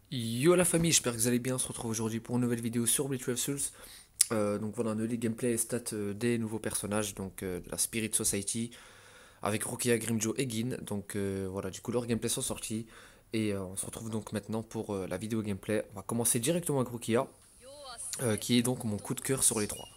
Yo la famille, j'espère que vous allez bien. On se retrouve aujourd'hui pour une nouvelle vidéo sur Bleach Rave Souls. Donc voilà, on a les gameplay et stats des nouveaux personnages, donc de la Spirit Society, avec Rukia, Grimjo et Gin. Donc voilà, du coup leurs gameplays sont sortis. Et on se retrouve donc maintenant pour la vidéo gameplay. On va commencer directement avec Rukia, qui est donc mon coup de cœur sur les trois.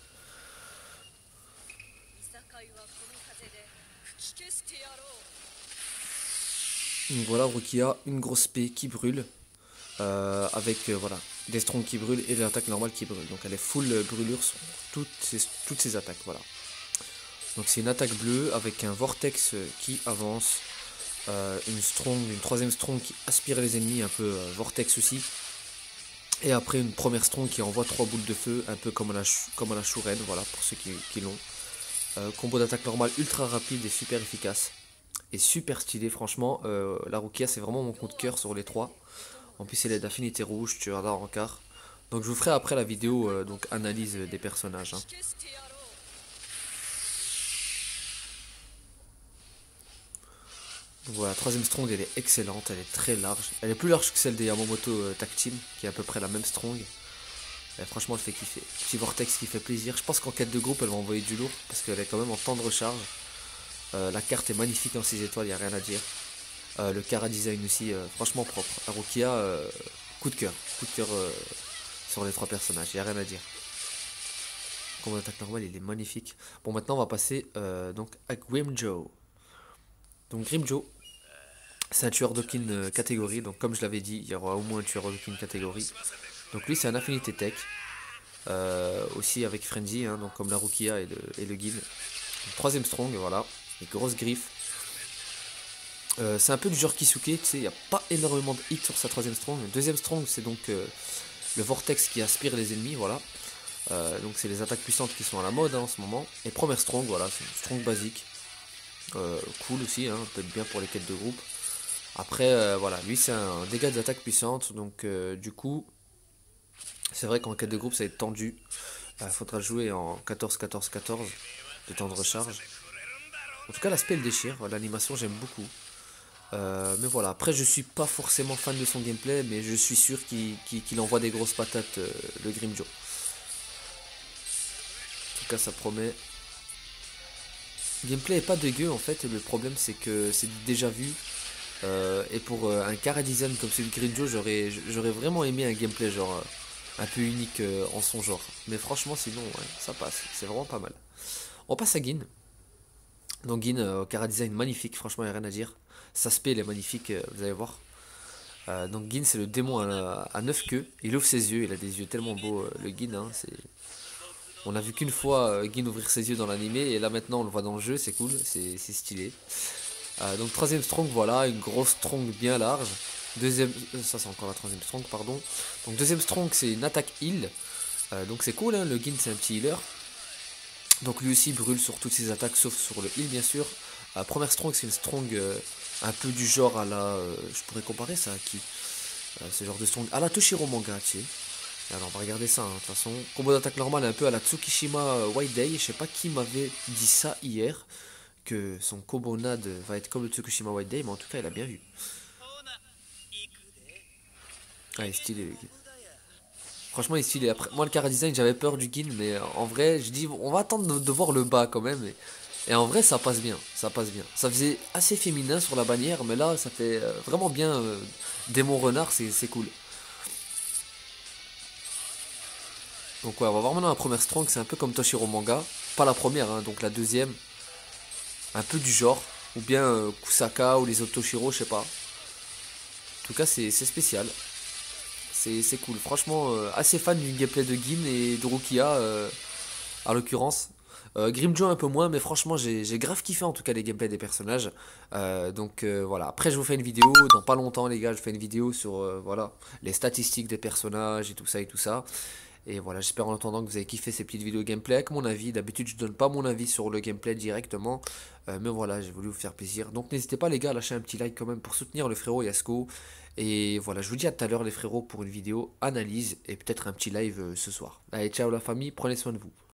Donc voilà, Rukia, une grosse P qui brûle, avec voilà, des strongs qui brûlent et l'attaque normale qui brûle. Donc elle est full brûlure sur toutes ses attaques, voilà. Donc c'est une attaque bleue avec un vortex qui avance, une troisième strong qui aspire les ennemis, un peu vortex aussi. Et après une première strong qui envoie trois boules de feu, un peu comme à la Shuren, voilà, pour ceux qui l'ont. Combo d'attaque normale ultra rapide et super efficace. Et super stylé, franchement. La Rukia, c'est vraiment mon coup de cœur sur les trois. En plus, elle est d'affinité rouge, tu regardes en quart. Donc je vous ferai après la vidéo donc analyse des personnages, hein. Donc voilà, la troisième strong, elle est excellente, elle est très large. Elle est plus large que celle des Yamamoto Tag Team, qui est à peu près la même strong. Et franchement, elle fait kiffer. Petit vortex qui fait plaisir. Je pense qu'en quête de groupe, elle va envoyer du lourd, parce qu'elle est quand même en temps de recharge. La carte est magnifique en 6 étoiles, il n'y a rien à dire. Le Kara design aussi, franchement propre. Arukia, coup de cœur. Coup de cœur sur les trois personnages, il n'y a rien à dire. Combo d'attaque normale, il est magnifique. Bon, maintenant, on va passer donc à Grimjo. Donc Grimjo, c'est un tueur d'aucune catégorie, donc comme je l'avais dit, il y aura au moins un tueur d'aucune catégorie. Donc lui c'est un affinité tech, aussi avec Frenzy, hein, donc comme la Rukia et le Gin. Donc, troisième strong, voilà, les grosses griffes. C'est un peu du genre Kisuke, tu sais, il n'y a pas énormément de hits sur sa troisième strong. Deuxième strong c'est donc le vortex qui aspire les ennemis, voilà. Donc c'est les attaques puissantes qui sont à la mode hein, en ce moment. Et première strong, voilà, c'est une strong basique. Cool aussi, hein, peut-être bien pour les quêtes de groupe. Après, voilà, lui c'est un dégât d'attaque puissante, donc du coup, c'est vrai qu'en quête de groupe ça va être tendu. Il faudra jouer en 14-14-14 de temps de recharge. En tout cas, l'aspect le déchire, l'animation j'aime beaucoup. Mais voilà, après je suis pas forcément fan de son gameplay, mais je suis sûr qu'il envoie des grosses patates, le Grimjo. En tout cas, ça promet. Le gameplay est pas dégueu en fait, le problème c'est que c'est déjà vu. Et pour un Kara design comme celui de Grimjo, j'aurais vraiment aimé un gameplay genre un peu unique en son genre. Mais franchement, sinon, ouais, ça passe. C'est vraiment pas mal. On passe à Gin. Donc Gin, Kara design magnifique, franchement, il n'y a rien à dire. Sa spé, elle est magnifique, vous allez voir. Donc Gin, c'est le démon à 9 queues. Il ouvre ses yeux, il a des yeux tellement beaux, le Gin. Hein, on a vu qu'une fois Gin ouvrir ses yeux dans l'animé, et là maintenant on le voit dans le jeu, c'est cool, c'est stylé. Donc troisième strong, voilà, une grosse strong bien large. Deuxième, ça c'est encore la troisième strong, pardon. Donc deuxième strong, c'est une attaque heal. Donc c'est cool, hein, le Gin c'est un petit healer. Donc lui aussi brûle sur toutes ses attaques, sauf sur le heal bien sûr. Première strong, c'est une strong un peu du genre à la... je pourrais comparer ça à qui ce genre de strong à la Toshiro Manga, tu sais. Alors on va regarder ça, hein, de toute façon. Combo d'attaque normale un peu à la Tsukishima White Day. Je sais pas qui m'avait dit ça hier, que son combo NAD va être comme le Tsukushima White Day, mais en tout cas il a bien vu. Ah, il est stylé le Gin. Franchement il est stylé. Après, moi le Kara Design j'avais peur du Gin, mais en vrai je dis on va attendre de voir le bas quand même. Et en vrai ça passe bien, ça passe bien. Ça faisait assez féminin sur la bannière, mais là ça fait vraiment bien démon renard, c'est cool. Donc ouais, on va voir maintenant la première strong, c'est un peu comme Toshiro Manga. Pas la première, hein, donc la deuxième. Un peu du genre. Ou bien Kusaka ou les autres Toshiro, je sais pas. En tout cas, c'est spécial. C'est cool. Franchement, assez fan du gameplay de Gin et de Rukia, à l'occurrence. Grimjo un peu moins, mais franchement, j'ai grave kiffé en tout cas les gameplays des personnages. Donc voilà. Après, je vous fais une vidéo dans pas longtemps, les gars. Je fais une vidéo sur voilà les statistiques des personnages et tout ça et tout ça. Et voilà, j'espère en attendant que vous avez kiffé ces petites vidéos gameplay avec mon avis. D'habitude, je donne pas mon avis sur le gameplay directement. Mais voilà, j'ai voulu vous faire plaisir. Donc n'hésitez pas les gars à lâcher un petit like quand même pour soutenir le frérot Yasko. Et voilà, je vous dis à tout à l'heure les frérots pour une vidéo analyse et peut-être un petit live ce soir. Allez, ciao la famille, prenez soin de vous.